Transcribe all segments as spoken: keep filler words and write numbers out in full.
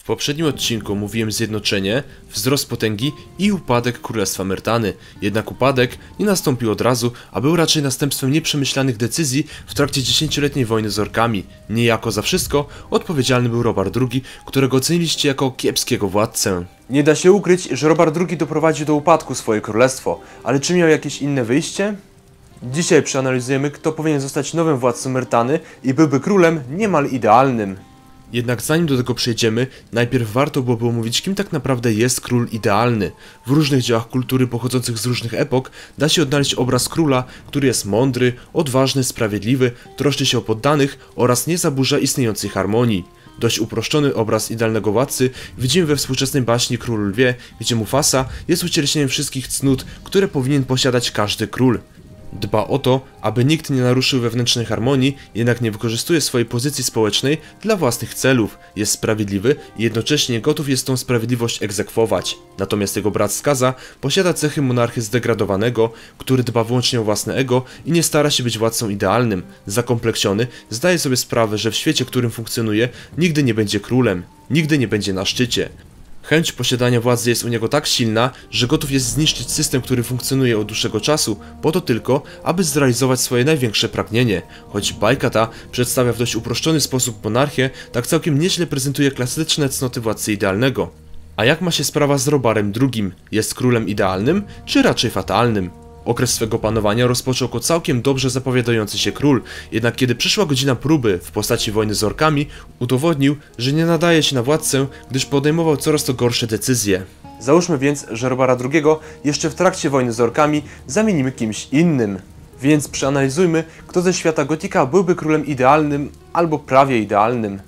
poprzednim odcinku mówiłem zjednoczenie, wzrost potęgi i upadek Królestwa Myrtany. Jednak upadek nie nastąpił od razu, a był raczej następstwem nieprzemyślanych decyzji w trakcie dziesięcioletniej wojny z orkami. Niejako za wszystko odpowiedzialny był Robert drugi, którego oceniliście jako kiepskiego władcę. Nie da się ukryć, że Robert drugi doprowadził do upadku swoje królestwo, ale czy miał jakieś inne wyjście? Dzisiaj przeanalizujemy, kto powinien zostać nowym władcą Myrtany i byłby królem niemal idealnym. Jednak zanim do tego przejdziemy, najpierw warto byłoby omówić, kim tak naprawdę jest król idealny. W różnych dziełach kultury pochodzących z różnych epok da się odnaleźć obraz króla, który jest mądry, odważny, sprawiedliwy, troszczy się o poddanych oraz nie zaburza istniejącej harmonii. Dość uproszczony obraz idealnego władcy widzimy we współczesnej baśni Król Lwie, gdzie Mufasa jest ucieleśnieniem wszystkich cnót, które powinien posiadać każdy król. Dba o to, aby nikt nie naruszył wewnętrznej harmonii, jednak nie wykorzystuje swojej pozycji społecznej dla własnych celów. Jest sprawiedliwy i jednocześnie gotów jest tą sprawiedliwość egzekwować. Natomiast jego brat Skaza posiada cechy monarchy zdegradowanego, który dba wyłącznie o własne ego i nie stara się być władcą idealnym. Zakompleksiony, zdaje sobie sprawę, że w świecie, w którym funkcjonuje, nigdy nie będzie królem, nigdy nie będzie na szczycie. Chęć posiadania władzy jest u niego tak silna, że gotów jest zniszczyć system, który funkcjonuje od dłuższego czasu, po to tylko, aby zrealizować swoje największe pragnienie. Choć bajka ta przedstawia w dość uproszczony sposób monarchię, tak całkiem nieźle prezentuje klasyczne cnoty władcy idealnego. A jak ma się sprawa z Robarem drugim? Jest królem idealnym, czy raczej fatalnym? Okres swego panowania rozpoczął jako całkiem dobrze zapowiadający się król, jednak kiedy przyszła godzina próby w postaci wojny z orkami, udowodnił, że nie nadaje się na władcę, gdyż podejmował coraz to gorsze decyzje. Załóżmy więc, że Robara drugiego jeszcze w trakcie wojny z orkami zamienimy kimś innym. Więc przeanalizujmy, kto ze świata gotika byłby królem idealnym albo prawie idealnym.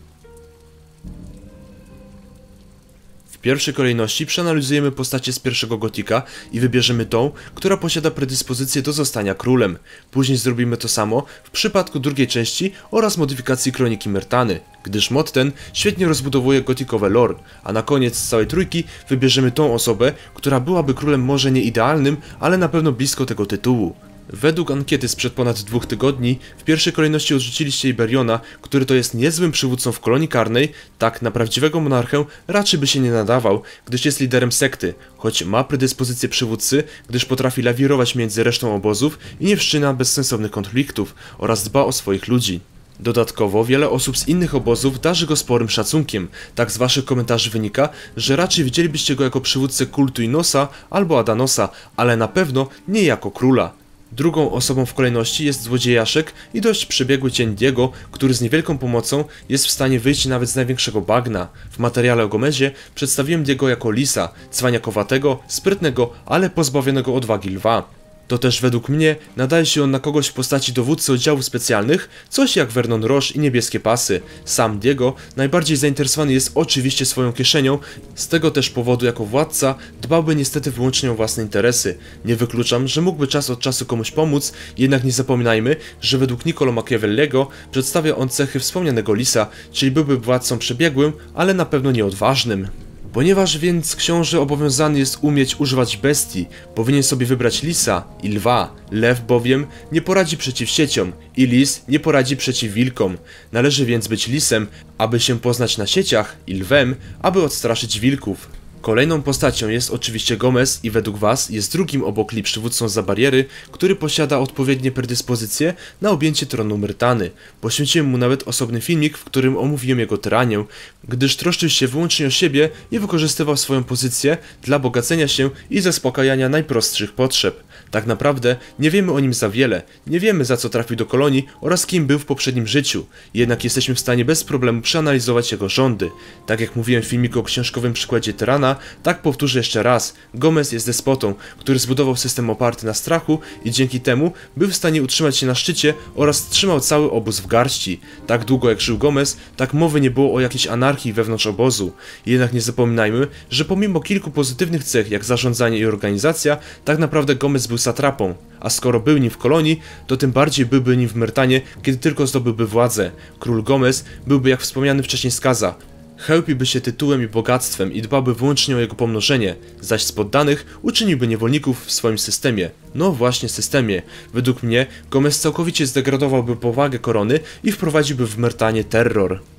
W pierwszej kolejności przeanalizujemy postacie z pierwszego gotika i wybierzemy tą, która posiada predyspozycję do zostania królem. Później zrobimy to samo w przypadku drugiej części oraz modyfikacji Kroniki Myrtany, gdyż mod ten świetnie rozbudowuje gotikowe lore, a na koniec z całej trójki wybierzemy tą osobę, która byłaby królem może nie idealnym, ale na pewno blisko tego tytułu. Według ankiety sprzed ponad dwóch tygodni, w pierwszej kolejności odrzuciliście Iberiona, który to jest niezłym przywódcą w kolonii karnej, tak na prawdziwego monarchę raczej by się nie nadawał, gdyż jest liderem sekty, choć ma predyspozycję przywódcy, gdyż potrafi lawirować między resztą obozów i nie wszczyna bezsensownych konfliktów oraz dba o swoich ludzi. Dodatkowo wiele osób z innych obozów darzy go sporym szacunkiem, tak z waszych komentarzy wynika, że raczej widzielibyście go jako przywódcę kultu Inosa albo Adanosa, ale na pewno nie jako króla. Drugą osobą w kolejności jest złodziejaszek i dość przebiegły cień Diego, który z niewielką pomocą jest w stanie wyjść nawet z największego bagna. W materiale o Gomezie przedstawiłem Diego jako lisa, cwaniakowatego, sprytnego, ale pozbawionego odwagi lwa. To też według mnie nadaje się on na kogoś w postaci dowódcy oddziałów specjalnych, coś jak Vernon Roche i Niebieskie Pasy. Sam Diego najbardziej zainteresowany jest oczywiście swoją kieszenią, z tego też powodu jako władca dbałby niestety wyłącznie o własne interesy. Nie wykluczam, że mógłby czas od czasu komuś pomóc, jednak nie zapominajmy, że według Niccolo Machiavellego przedstawia on cechy wspomnianego lisa, czyli byłby władcą przebiegłym, ale na pewno nieodważnym. Ponieważ więc książę obowiązany jest umieć używać bestii, powinien sobie wybrać lisa i lwa. Lew bowiem nie poradzi przeciw sieciom i lis nie poradzi przeciw wilkom. Należy więc być lisem, aby się poznać na sieciach, i lwem, aby odstraszyć wilków. Kolejną postacią jest oczywiście Gomez i według was jest drugim obok Lee przywódcą zza bariery, który posiada odpowiednie predyspozycje na objęcie tronu Myrtany. Poświęciłem mu nawet osobny filmik, w którym omówiłem jego tyranię, gdyż troszczył się wyłącznie o siebie i wykorzystywał swoją pozycję dla bogacenia się i zaspokajania najprostszych potrzeb. Tak naprawdę nie wiemy o nim za wiele, nie wiemy za co trafił do kolonii oraz kim był w poprzednim życiu, jednak jesteśmy w stanie bez problemu przeanalizować jego rządy. Tak jak mówiłem w filmiku o książkowym przykładzie tyrana, tak powtórzę jeszcze raz, Gomez jest despotą, który zbudował system oparty na strachu i dzięki temu był w stanie utrzymać się na szczycie oraz trzymał cały obóz w garści. Tak długo jak żył Gomez, tak mowy nie było o jakiejś anarchii wewnątrz obozu. Jednak nie zapominajmy, że pomimo kilku pozytywnych cech jak zarządzanie i organizacja, tak naprawdę Gomez był satrapą, a skoro był nim w kolonii, to tym bardziej byłby nim w Myrtanie, kiedy tylko zdobyłby władzę. Król Gomez byłby jak wspomniany wcześniej Skaza. Chełpiłby się tytułem i bogactwem i dbałby wyłącznie o jego pomnożenie, zaś z poddanych uczyniłby niewolników w swoim systemie. No właśnie systemie. Według mnie Gomez całkowicie zdegradowałby powagę korony i wprowadziłby w Myrtanie terror.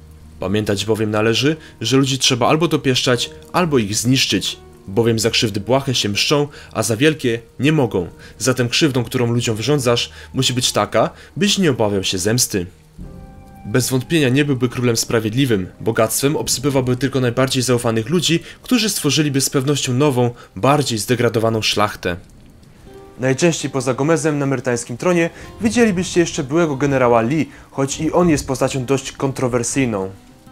Pamiętać bowiem należy, że ludzi trzeba albo dopieszczać, albo ich zniszczyć. Bowiem za krzywdy błahe się mszczą, a za wielkie nie mogą. Zatem krzywdą, którą ludziom wyrządzasz, musi być taka, byś nie obawiał się zemsty. Bez wątpienia nie byłby królem sprawiedliwym, bogactwem obsypywałby tylko najbardziej zaufanych ludzi, którzy stworzyliby z pewnością nową, bardziej zdegradowaną szlachtę. Najczęściej poza Gomezem na myrtańskim tronie widzielibyście jeszcze byłego generała Lee, choć i on jest postacią dość kontrowersyjną.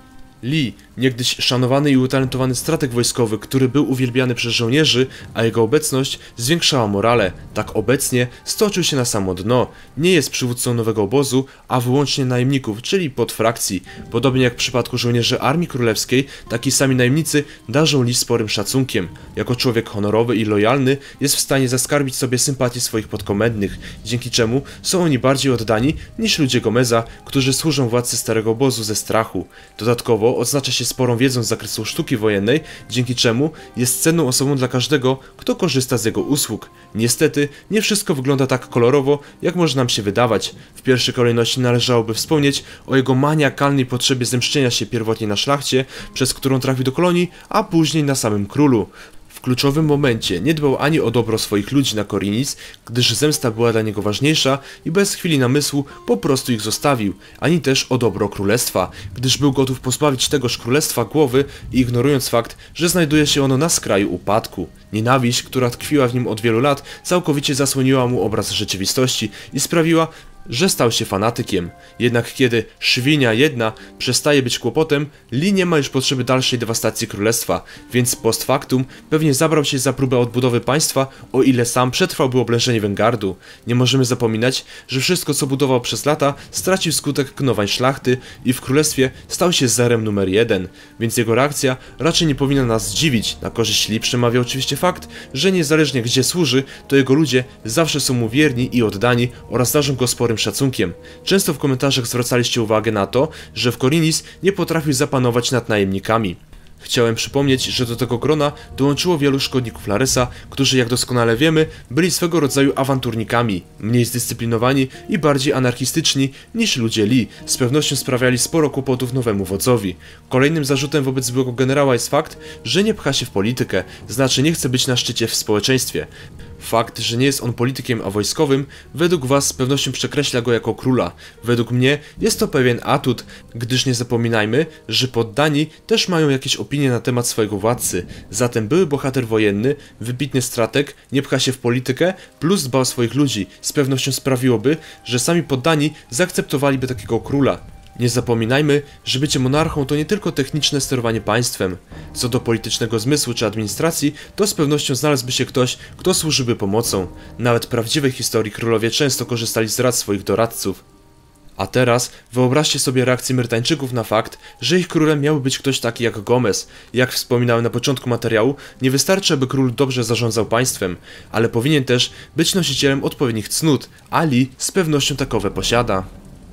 Lee, niegdyś szanowany i utalentowany strateg wojskowy, który był uwielbiany przez żołnierzy, a jego obecność zwiększała morale. Tak obecnie stoczył się na samo dno. Nie jest przywódcą nowego obozu, a wyłącznie najemników, czyli podfrakcji. Podobnie jak w przypadku żołnierzy Armii Królewskiej, taki sami najemnicy darzą Lee sporym szacunkiem. Jako człowiek honorowy i lojalny jest w stanie zaskarbić sobie sympatię swoich podkomendnych, dzięki czemu są oni bardziej oddani niż ludzie Gomeza, którzy służą władcy starego obozu ze strachu. Dodatkowo odznacza się sporą wiedzą z zakresu sztuki wojennej, dzięki czemu jest cenną osobą dla każdego, kto korzysta z jego usług. Niestety, nie wszystko wygląda tak kolorowo, jak może nam się wydawać. W pierwszej kolejności należałoby wspomnieć o jego maniakalnej potrzebie zemszczenia się pierwotnie na szlachcie, przez którą trafił do kolonii, a później na samym królu. W kluczowym momencie nie dbał ani o dobro swoich ludzi na Korinis, gdyż zemsta była dla niego ważniejsza i bez chwili namysłu po prostu ich zostawił, ani też o dobro królestwa, gdyż był gotów pozbawić tegoż królestwa głowy, ignorując fakt, że znajduje się ono na skraju upadku. Nienawiść, która tkwiła w nim od wielu lat, całkowicie zasłoniła mu obraz rzeczywistości i sprawiła, że stał się fanatykiem. Jednak kiedy szwinia jedna przestaje być kłopotem, Lee nie ma już potrzeby dalszej dewastacji królestwa, więc post factum pewnie zabrał się za próbę odbudowy państwa, o ile sam przetrwałby oblężenie Wengardu. Nie możemy zapominać, że wszystko co budował przez lata stracił skutek knowań szlachty i w królestwie stał się zerem numer jeden, więc jego reakcja raczej nie powinna nas zdziwić. Na korzyść Lee przemawia oczywiście fakt, że niezależnie gdzie służy, to jego ludzie zawsze są mu wierni i oddani oraz darzą go sporym szacunkiem. Często w komentarzach zwracaliście uwagę na to, że w Korinis nie potrafił zapanować nad najemnikami. Chciałem przypomnieć, że do tego grona dołączyło wielu szkodników Laresa, którzy jak doskonale wiemy, byli swego rodzaju awanturnikami, mniej zdyscyplinowani i bardziej anarchistyczni niż ludzie Lee, z pewnością sprawiali sporo kłopotów nowemu wodzowi. Kolejnym zarzutem wobec byłego generała jest fakt, że nie pcha się w politykę, znaczy nie chce być na szczycie w społeczeństwie. Fakt, że nie jest on politykiem, a wojskowym, według was z pewnością przekreśla go jako króla. Według mnie jest to pewien atut, gdyż nie zapominajmy, że poddani też mają jakieś opinie na temat swojego władcy. Zatem były bohater wojenny, wybitny strateg, nie pcha się w politykę, plus dba o swoich ludzi. Z pewnością sprawiłoby, że sami poddani zaakceptowaliby takiego króla. Nie zapominajmy, że bycie monarchą to nie tylko techniczne sterowanie państwem. Co do politycznego zmysłu czy administracji, to z pewnością znalazłby się ktoś, kto służyłby pomocą. Nawet w prawdziwej historii królowie często korzystali z rad swoich doradców. A teraz wyobraźcie sobie reakcję Myrtańczyków na fakt, że ich królem miałby być ktoś taki jak Gomez. Jak wspominałem na początku materiału, nie wystarczy, aby król dobrze zarządzał państwem, ale powinien też być nosicielem odpowiednich cnót, a Lee z pewnością takowe posiada.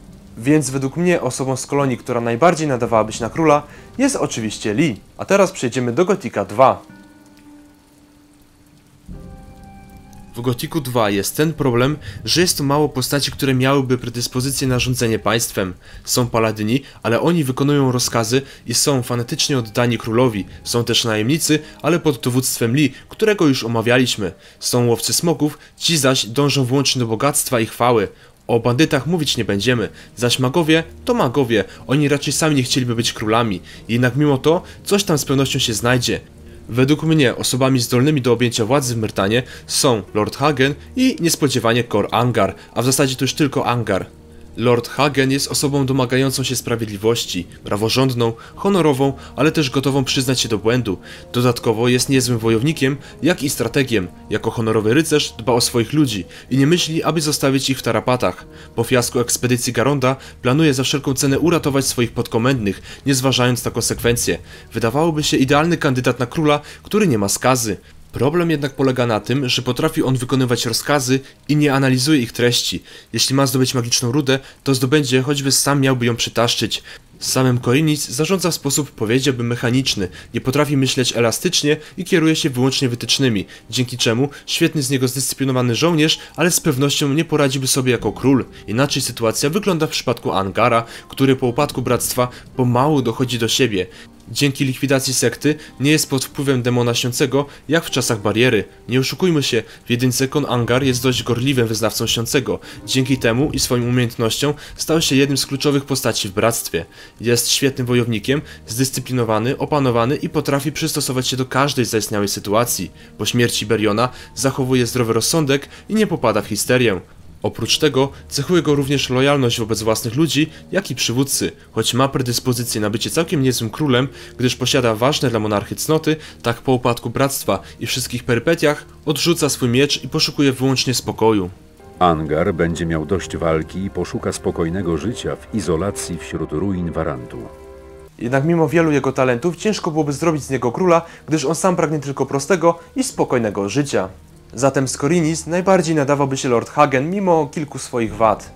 Więc według mnie osobą z kolonii, która najbardziej nadawałaby się na króla, jest oczywiście Lee. A teraz przejdziemy do Gotika dwa. W Gotiku dwa jest ten problem, że jest to mało postaci, które miałyby predyspozycję na rządzenie państwem. Są paladyni, ale oni wykonują rozkazy i są fanatycznie oddani królowi. Są też najemnicy, ale pod dowództwem Lee, którego już omawialiśmy. Są łowcy smoków, ci zaś dążą wyłącznie do bogactwa i chwały. O bandytach mówić nie będziemy, zaś magowie to magowie, oni raczej sami nie chcieliby być królami, jednak mimo to coś tam z pewnością się znajdzie. Według mnie osobami zdolnymi do objęcia władzy w Myrtanie są Lord Hagen i niespodziewanie Cor Angar, a w zasadzie to już tylko Angar. Lord Hagen jest osobą domagającą się sprawiedliwości, praworządną, honorową, ale też gotową przyznać się do błędu. Dodatkowo jest niezłym wojownikiem, jak i strategiem. Jako honorowy rycerz dba o swoich ludzi i nie myśli, aby zostawić ich w tarapatach. Po fiasku ekspedycji Garonda planuje za wszelką cenę uratować swoich podkomendnych, nie zważając na konsekwencje. Wydawałoby się idealny kandydat na króla, który nie ma skazy. Problem jednak polega na tym, że potrafi on wykonywać rozkazy i nie analizuje ich treści. Jeśli ma zdobyć magiczną rudę, to zdobędzie, choćby sam miałby ją przytaszczyć. Samym Korinis zarządza w sposób, powiedziałbym, mechaniczny, nie potrafi myśleć elastycznie i kieruje się wyłącznie wytycznymi, dzięki czemu świetny z niego zdyscyplinowany żołnierz, ale z pewnością nie poradziłby sobie jako król. Inaczej sytuacja wygląda w przypadku Angara, który po upadku bractwa pomału dochodzi do siebie. Dzięki likwidacji sekty nie jest pod wpływem demona śniącego, jak w czasach bariery. Nie oszukujmy się, w jedynce Kon Angar jest dość gorliwym wyznawcą śniącego. Dzięki temu i swoim umiejętnościom stał się jednym z kluczowych postaci w bractwie. Jest świetnym wojownikiem, zdyscyplinowany, opanowany i potrafi przystosować się do każdej zaistniałej sytuacji. Po śmierci Beriona zachowuje zdrowy rozsądek i nie popada w histerię. Oprócz tego cechuje go również lojalność wobec własnych ludzi, jak i przywódcy, choć ma predyspozycję na bycie całkiem niezłym królem, gdyż posiada ważne dla monarchy cnoty, tak po upadku bractwa i wszystkich perypetiach odrzuca swój miecz i poszukuje wyłącznie spokoju. Angar będzie miał dość walki i poszuka spokojnego życia w izolacji wśród ruin Warantu. Jednak mimo wielu jego talentów ciężko byłoby zrobić z niego króla, gdyż on sam pragnie tylko prostego i spokojnego życia. Zatem z Korinis najbardziej nadawałby się Lord Hagen mimo kilku swoich wad.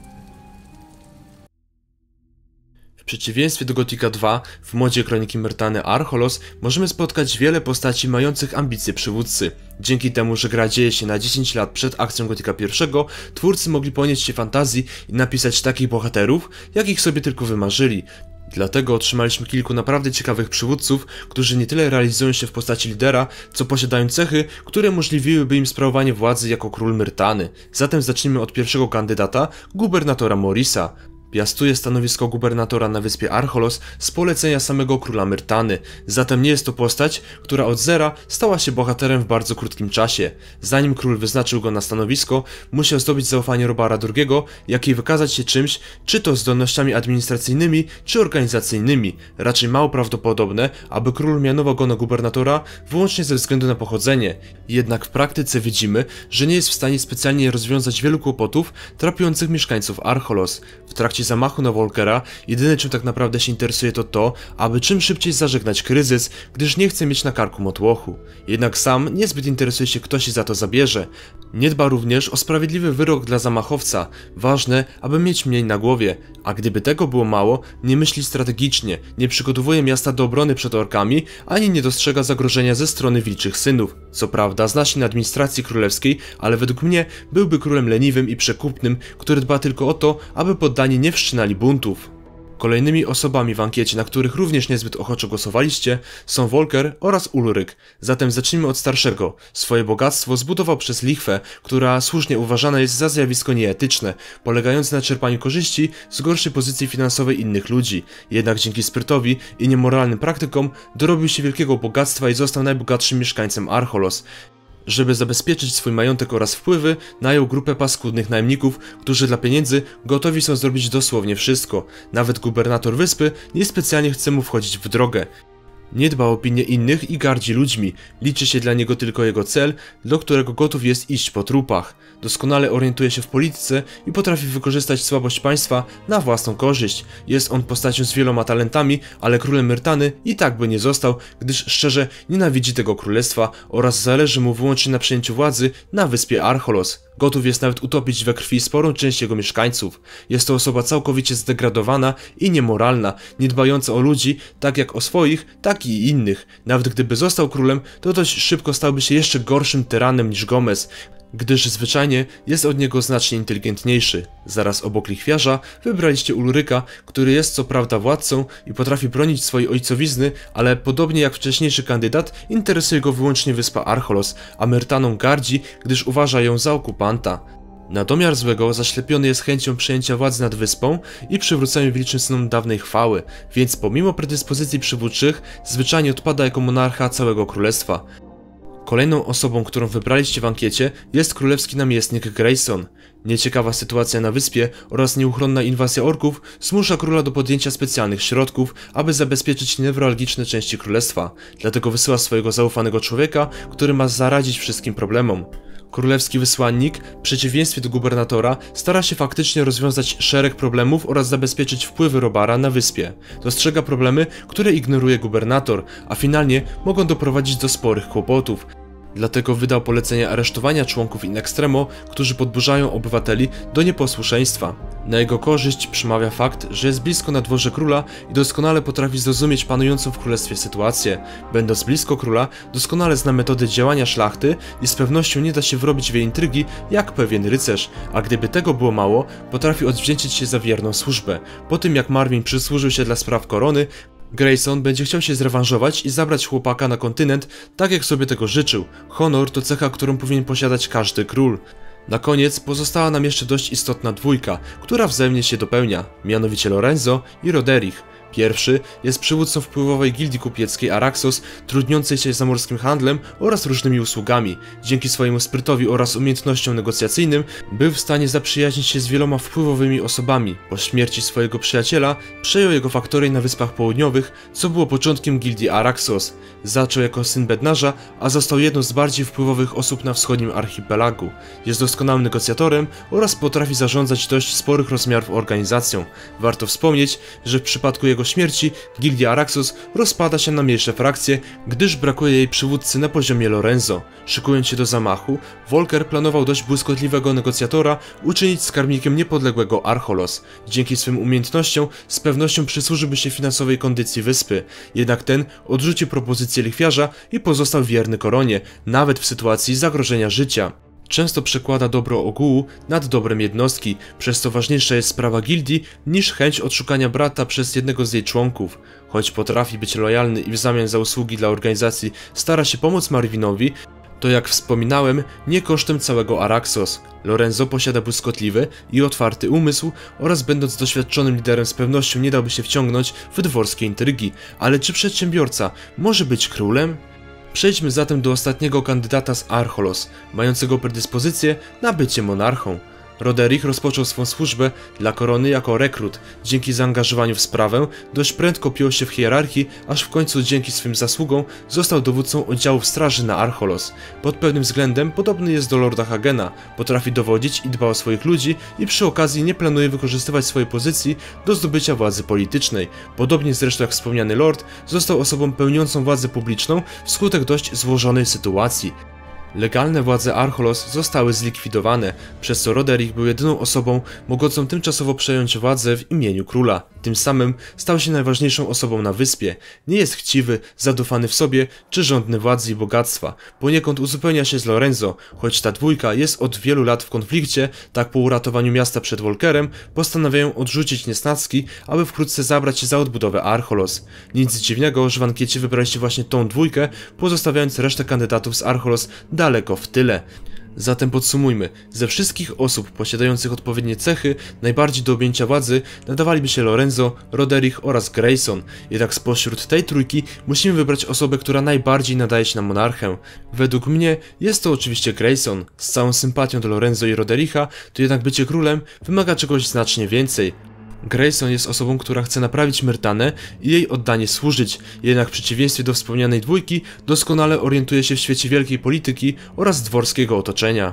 W przeciwieństwie do Gotika dwa, w modzie Kroniki Myrtany Archolos możemy spotkać wiele postaci mających ambicje przywódcy. Dzięki temu, że gra dzieje się na dziesięć lat przed akcją Gotika pierwszego, twórcy mogli ponieść się fantazji i napisać takich bohaterów, jakich sobie tylko wymarzyli. Dlatego otrzymaliśmy kilku naprawdę ciekawych przywódców, którzy nie tyle realizują się w postaci lidera, co posiadają cechy, które umożliwiłyby im sprawowanie władzy jako król Myrtany. Zatem zacznijmy od pierwszego kandydata, gubernatora Morisa. Piastuje stanowisko gubernatora na wyspie Archolos z polecenia samego króla Myrtany, zatem nie jest to postać, która od zera stała się bohaterem w bardzo krótkim czasie. Zanim król wyznaczył go na stanowisko, musiał zdobyć zaufanie Robara drugiego, jak i wykazać się czymś, czy to zdolnościami administracyjnymi, czy organizacyjnymi. Raczej mało prawdopodobne, aby król mianował go na gubernatora wyłącznie ze względu na pochodzenie. Jednak w praktyce widzimy, że nie jest w stanie specjalnie rozwiązać wielu kłopotów trapiących mieszkańców Archolos. W trakcie zamachu na Volkera jedyne czym tak naprawdę się interesuje to to, aby czym szybciej zażegnać kryzys, gdyż nie chce mieć na karku motłochu. Jednak sam niezbyt interesuje się, kto się za to zabierze. Nie dba również o sprawiedliwy wyrok dla zamachowca, ważne, aby mieć mniej na głowie, a gdyby tego było mało, nie myśli strategicznie, nie przygotowuje miasta do obrony przed orkami, ani nie dostrzega zagrożenia ze strony wilczych synów. Co prawda zna się na administracji królewskiej, ale według mnie byłby królem leniwym i przekupnym, który dba tylko o to, aby poddani nie wszczynali buntów. Kolejnymi osobami w ankiecie, na których również niezbyt ochoczo głosowaliście, są Volker oraz Ulryk. Zatem zacznijmy od starszego. Swoje bogactwo zbudował przez lichwę, która słusznie uważana jest za zjawisko nieetyczne, polegające na czerpaniu korzyści z gorszej pozycji finansowej innych ludzi. Jednak dzięki sprytowi i niemoralnym praktykom dorobił się wielkiego bogactwa i został najbogatszym mieszkańcem Archolos. Żeby zabezpieczyć swój majątek oraz wpływy, najął grupę paskudnych najemników, którzy dla pieniędzy gotowi są zrobić dosłownie wszystko. Nawet gubernator wyspy niespecjalnie chce mu wchodzić w drogę. Nie dba o opinię innych i gardzi ludźmi, liczy się dla niego tylko jego cel, do którego gotów jest iść po trupach. Doskonale orientuje się w polityce i potrafi wykorzystać słabość państwa na własną korzyść. Jest on postacią z wieloma talentami, ale królem Myrtany i tak by nie został, gdyż szczerze nienawidzi tego królestwa oraz zależy mu wyłącznie na przejęciu władzy na wyspie Archolos. Gotów jest nawet utopić we krwi sporą część jego mieszkańców. Jest to osoba całkowicie zdegradowana i niemoralna, nie dbająca o ludzi tak jak o swoich, tak i innych. Nawet gdyby został królem, to dość szybko stałby się jeszcze gorszym tyranem niż Gomez, gdyż zwyczajnie jest od niego znacznie inteligentniejszy. Zaraz obok lichwiarza wybraliście Ulryka, który jest co prawda władcą i potrafi bronić swojej ojcowizny, ale podobnie jak wcześniejszy kandydat interesuje go wyłącznie wyspa Archolos, a Myrtaną gardzi, gdyż uważa ją za okupanta. Na domiar złego zaślepiony jest chęcią przejęcia władzy nad wyspą i przywrócenia wilczym synom dawnej chwały, więc pomimo predyspozycji przywódczych zwyczajnie odpada jako monarcha całego królestwa. Kolejną osobą, którą wybraliście w ankiecie, jest królewski namiestnik Grayson. Nieciekawa sytuacja na wyspie oraz nieuchronna inwazja orków zmusza króla do podjęcia specjalnych środków, aby zabezpieczyć newralgiczne części królestwa. Dlatego wysyła swojego zaufanego człowieka, który ma zaradzić wszystkim problemom. Królewski wysłannik, w przeciwieństwie do gubernatora, stara się faktycznie rozwiązać szereg problemów oraz zabezpieczyć wpływy Robara na wyspie. Dostrzega problemy, które ignoruje gubernator, a finalnie mogą doprowadzić do sporych kłopotów. Dlatego wydał polecenie aresztowania członków in extremo, którzy podburzają obywateli do nieposłuszeństwa. Na jego korzyść przemawia fakt, że jest blisko na dworze króla i doskonale potrafi zrozumieć panującą w królestwie sytuację. Będąc blisko króla, doskonale zna metody działania szlachty i z pewnością nie da się wrobić w jej intrygi jak pewien rycerz, a gdyby tego było mało, potrafi odwdzięczyć się za wierną służbę. Po tym jak Marwin przysłużył się dla spraw korony, Grayson będzie chciał się zrewanżować i zabrać chłopaka na kontynent, tak jak sobie tego życzył. Honor to cecha, którą powinien posiadać każdy król. Na koniec pozostała nam jeszcze dość istotna dwójka, która wzajemnie się dopełnia, mianowicie Lorenzo i Roderich. Pierwszy jest przywódcą wpływowej gildii kupieckiej Araxos, trudniącej się zamorskim handlem oraz różnymi usługami. Dzięki swojemu sprytowi oraz umiejętnościom negocjacyjnym był w stanie zaprzyjaźnić się z wieloma wpływowymi osobami. Po śmierci swojego przyjaciela przejął jego faktorię na Wyspach Południowych, co było początkiem gildii Araxos. Zaczął jako syn bednarza, a został jedną z bardziej wpływowych osób na wschodnim archipelagu. Jest doskonałym negocjatorem oraz potrafi zarządzać dość sporych rozmiarów organizacją. Warto wspomnieć, że w przypadku jego śmierci gildia Araxos rozpada się na mniejsze frakcje, gdyż brakuje jej przywódcy na poziomie Lorenzo. Szykując się do zamachu, Volker planował dość błyskotliwego negocjatora uczynić skarbnikiem niepodległego Archolos. Dzięki swym umiejętnościom z pewnością przysłużyłby się finansowej kondycji wyspy. Jednak ten odrzucił propozycję lichwiarza i pozostał wierny koronie, nawet w sytuacji zagrożenia życia. Często przekłada dobro ogółu nad dobrem jednostki, przez co ważniejsza jest sprawa gildii niż chęć odszukania brata przez jednego z jej członków. Choć potrafi być lojalny i w zamian za usługi dla organizacji stara się pomóc Marvinowi, to jak wspominałem, nie kosztem całego Araxos. Lorenzo posiada błyskotliwy i otwarty umysł oraz będąc doświadczonym liderem z pewnością nie dałby się wciągnąć w dworskie intrygi. Ale czy przedsiębiorca może być królem? Przejdźmy zatem do ostatniego kandydata z Archolos, mającego predyspozycję na bycie monarchą. Roderich rozpoczął swą służbę dla korony jako rekrut. Dzięki zaangażowaniu w sprawę dość prędko piął się w hierarchii, aż w końcu dzięki swym zasługom został dowódcą oddziałów straży na Archolos. Pod pewnym względem podobny jest do Lorda Hagena, potrafi dowodzić i dba o swoich ludzi i przy okazji nie planuje wykorzystywać swojej pozycji do zdobycia władzy politycznej. Podobnie zresztą jak wspomniany Lord, został osobą pełniącą władzę publiczną wskutek dość złożonej sytuacji. Legalne władze Archolos zostały zlikwidowane, przez co Roderich był jedyną osobą mogącą tymczasowo przejąć władzę w imieniu króla. Tym samym stał się najważniejszą osobą na wyspie. Nie jest chciwy, zadufany w sobie czy żądny władzy i bogactwa. Poniekąd uzupełnia się z Lorenzo, choć ta dwójka jest od wielu lat w konflikcie, tak po uratowaniu miasta przed Volkerem postanawiają odrzucić niesnacki, aby wkrótce zabrać się za odbudowę Archolos. Nic dziwnego, że w ankiecie wybraliście właśnie tą dwójkę, pozostawiając resztę kandydatów z Archolos daleko w tyle. Zatem podsumujmy, ze wszystkich osób posiadających odpowiednie cechy, najbardziej do objęcia władzy nadawaliby się Lorenzo, Roderich oraz Grayson. Jednak spośród tej trójki musimy wybrać osobę, która najbardziej nadaje się na monarchę. Według mnie jest to oczywiście Grayson. Z całą sympatią do Lorenzo i Rodericha, to jednak bycie królem wymaga czegoś znacznie więcej. Grayson jest osobą, która chce naprawić Myrtanę i jej oddanie służyć, jednak w przeciwieństwie do wspomnianej dwójki doskonale orientuje się w świecie wielkiej polityki oraz dworskiego otoczenia.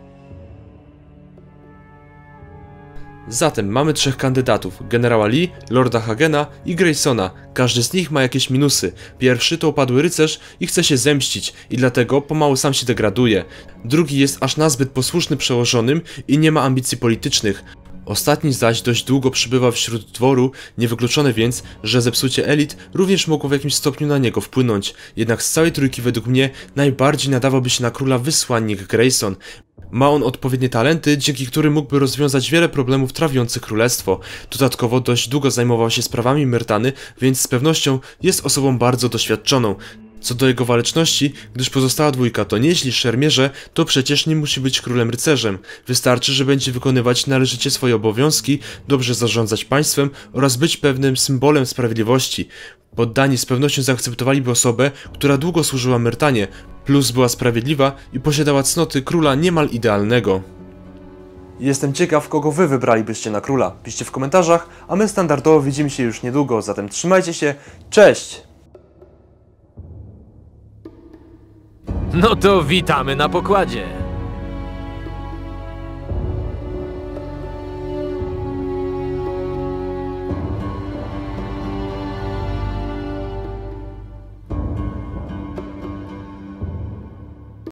Zatem mamy trzech kandydatów, generała Lee, Lorda Hagena i Graysona. Każdy z nich ma jakieś minusy. Pierwszy to upadły rycerz i chce się zemścić i dlatego pomału sam się degraduje. Drugi jest aż nazbyt posłuszny przełożonym i nie ma ambicji politycznych. Ostatni zaś dość długo przebywał wśród dworu, niewykluczone więc, że zepsucie elit również mogło w jakimś stopniu na niego wpłynąć. Jednak z całej trójki według mnie najbardziej nadawałby się na króla wysłannik Grayson. Ma on odpowiednie talenty, dzięki którym mógłby rozwiązać wiele problemów trawiących królestwo. Dodatkowo dość długo zajmował się sprawami Myrtany, więc z pewnością jest osobą bardzo doświadczoną. Co do jego waleczności, gdyż pozostała dwójka to nieźli szermierze, to przecież nie musi być królem rycerzem. Wystarczy, że będzie wykonywać należycie swoje obowiązki, dobrze zarządzać państwem oraz być pewnym symbolem sprawiedliwości. Poddani z pewnością zaakceptowaliby osobę, która długo służyła Myrtanie, plus była sprawiedliwa i posiadała cnoty króla niemal idealnego. Jestem ciekaw, kogo wy wybralibyście na króla. Piszcie w komentarzach, a my standardowo widzimy się już niedługo, zatem trzymajcie się, cześć! No to witamy na pokładzie.